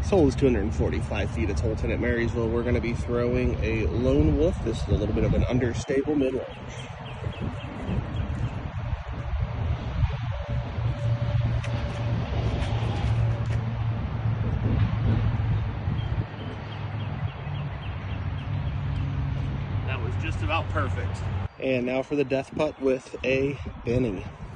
This hole is 245 feet. It's hole 10 at Marysville. We're going to be throwing a lone wolf. This is a little bit of an understable mid-range. That was just about perfect. And now for the death putt with a Benny.